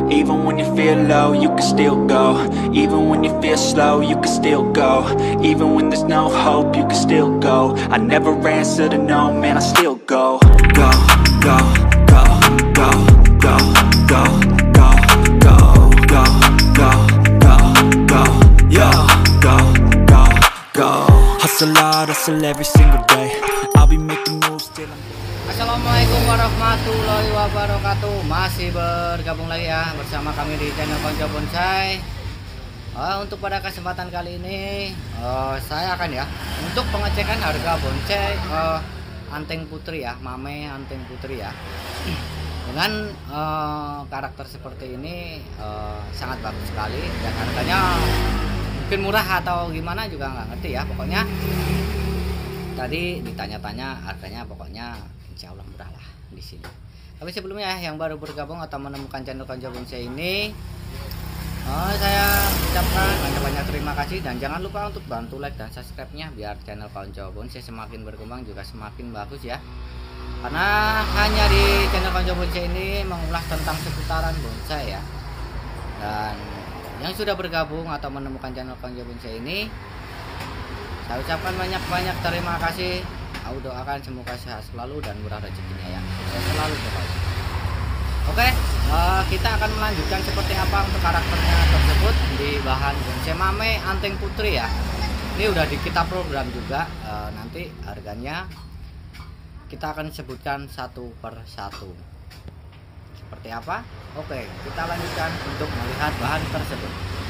Even when you feel low, you can still go. Even when you feel slow, you can still go. Even when there's no hope, you can still go. I never answer to no, man, I still go. Go, go, go, go, go, go, go, go, go, go, go, go, yo, go, go, go. Hustle hard, hustle every single day. I'll be making moves till I'm... Assalamualaikum warahmatullahi wabarakatuh. Masih bergabung lagi ya bersama kami di channel Konco Bonsai. Untuk pada kesempatan kali ini saya akan ya untuk pengecekan harga bonsai Anteng Putri ya, Mame Anteng Putri ya. Dengan karakter seperti ini sangat bagus sekali dan harganya mungkin murah atau gimana juga nggak ngerti ya. Pokoknya tadi ditanya-tanya harganya, pokoknya insya Allah murah lah di sini. Tapi sebelumnya yang baru bergabung atau menemukan channel Konco Bonsai ini, saya ucapkan banyak-banyak terima kasih dan jangan lupa untuk bantu like dan subscribe-nya biar channel Konco Bonsai semakin berkembang juga semakin bagus ya. Karena hanya di channel Konco Bonsai ini mengulas tentang seputaran bonsai ya. Dan yang sudah bergabung atau menemukan channel Konco Bonsai ini, saya ucapkan banyak-banyak terima kasih. Aku doakan semoga sehat selalu dan murah rezekinya ya. Saya selalu pokoknya. Oke, kita akan melanjutkan seperti apa untuk karakternya tersebut di bahan bonsai Mame Anteng Putri ya. Ini udah kita program juga. Nanti harganya kita akan sebutkan satu per satu. Seperti apa? Oke, kita lanjutkan untuk melihat bahan tersebut.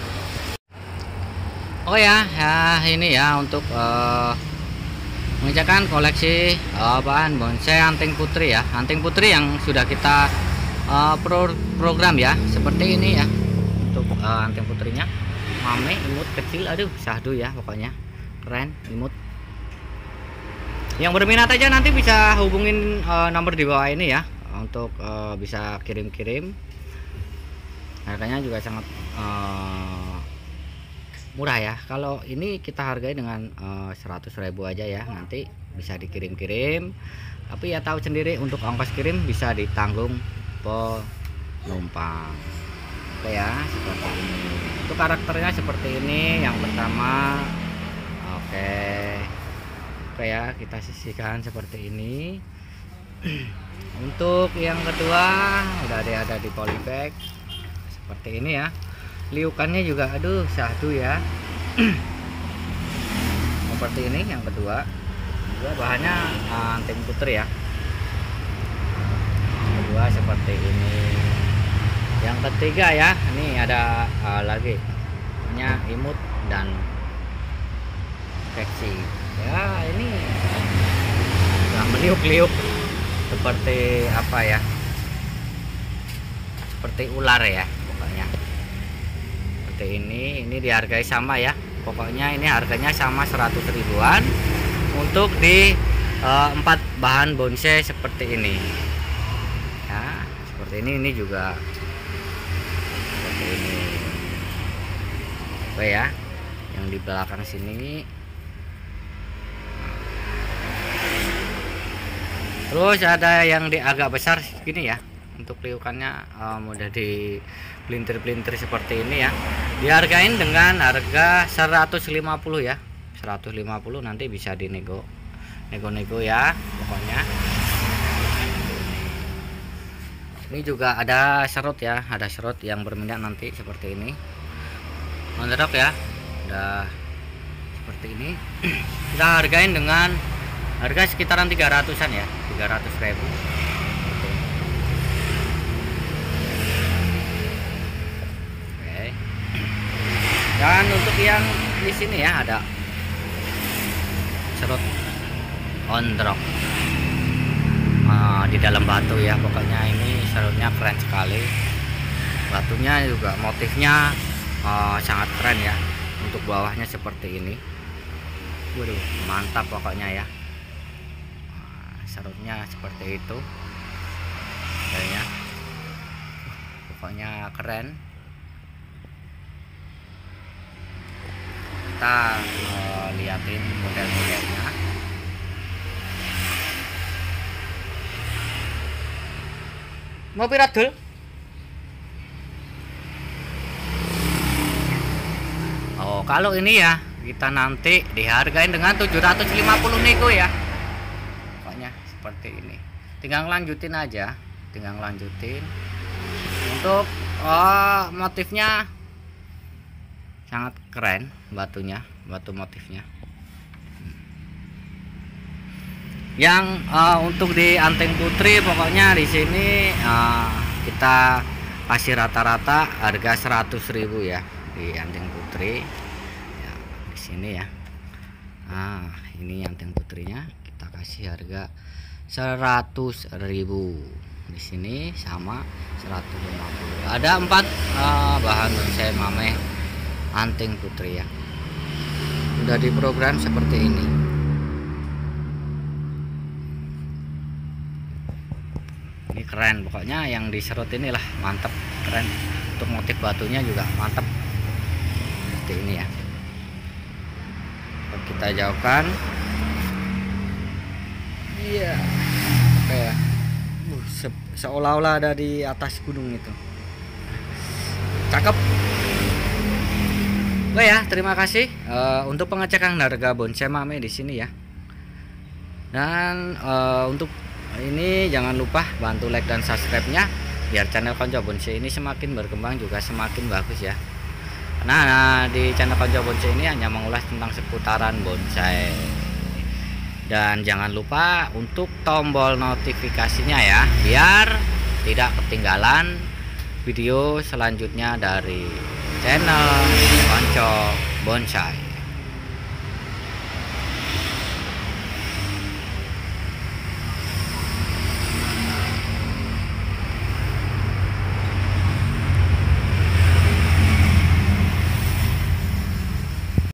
Oh ya, ini ya untuk mengerjakan koleksi bahan bonsai Anteng Putri ya. Anteng Putri yang sudah kita program ya, seperti ini ya. Untuk Anteng Putrinya Mame, imut kecil, aduh syahdu ya, pokoknya keren, imut. Yang berminat aja nanti bisa hubungin nomor di bawah ini ya, untuk bisa kirim-kirim. Harganya juga sangat murah ya. Kalau ini kita hargai dengan 100.000 aja ya, nanti bisa dikirim-kirim. Tapi ya tahu sendiri untuk ongkos kirim bisa ditanggung penumpang. Oke ya, seperti ini. Untuk karakternya seperti ini. Yang pertama, oke ya, kita sisihkan seperti ini. Untuk yang kedua udah ada di polybag seperti ini ya. Liukannya juga aduh syahdu ya. Seperti ini yang kedua. Bahannya Anteng Putri ya. Yang kedua seperti ini. Yang ketiga ya, ini ada lagi punya imut dan seksi ya. Ini udah meliuk-liuk seperti apa ya, seperti ular ya pokoknya. Seperti ini dihargai sama ya, pokoknya ini harganya sama 100 ribuan untuk di 4 bahan bonsai seperti ini ya. Seperti ini juga seperti ini. Oke ya, yang di belakang sini. Terus ada yang di agak besar gini ya, untuk liukannya mudah di pelintir-pelintir seperti ini ya. Dihargain dengan harga 150 ya. 150 nanti bisa dinego ya pokoknya. Ini juga ada serut ya, ada serut yang berminat nanti seperti ini. Mantap ya. Udah seperti ini. Kita hargain dengan harga sekitaran 300-an ya, 300.000. Dan untuk yang di sini ya ada serut ondrok di dalam batu ya. Pokoknya ini serutnya keren sekali. Batunya juga motifnya sangat keren ya. Untuk bawahnya seperti ini. Waduh, mantap pokoknya ya. Serutnya seperti itu. Kayaknya pokoknya keren. Kita liatin model-modelnya. Mau pirat dul? kalau ini ya kita nanti dihargain dengan 750 nego ya. Pokoknya seperti ini. Tinggal lanjutin aja, tinggal lanjutin. Untuk motifnya sangat keren batunya, batu motifnya. Yang untuk di Anteng Putri pokoknya di sini kita kasih rata-rata harga 100.000 ya di Anteng Putri. Ya, di sini ya. Ini Anteng Putrinya kita kasih harga 100.000. Di sini sama 150. Ada 4 bahan bonsai mame Anteng Putri ya. Udah diprogram seperti ini. Ini keren, pokoknya yang diserut inilah mantep, keren. Untuk motif batunya juga mantep. Seperti ini ya. Kita jauhkan. Iya. Oke ya. Seolah-olah ada di atas gunung itu. Cakep. Oke ya, terima kasih untuk pengecekan harga bonsai mame di sini ya. Dan untuk ini jangan lupa bantu like dan subscribe-nya biar channel Konco Bonsai ini semakin berkembang juga semakin bagus ya. Nah, di channel Konco Bonsai ini hanya mengulas tentang seputaran bonsai. Dan jangan lupa untuk tombol notifikasinya ya, biar tidak ketinggalan video selanjutnya dari channel Konco Bonsai.